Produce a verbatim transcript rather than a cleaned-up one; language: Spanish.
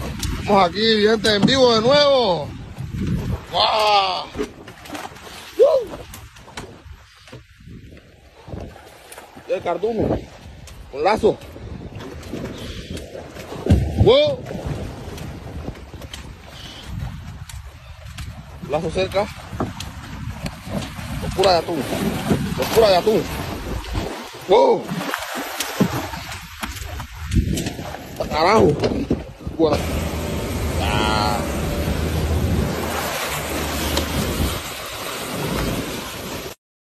Estamos aquí, gente, en vivo de nuevo. ¡Wow! ¡Uh! Y el cardumen, con lazo. ¡Wow! Lazo cerca. Locura de atún. Locura de atún. ¡Wow! ¡Carajo! Bueno. Ah.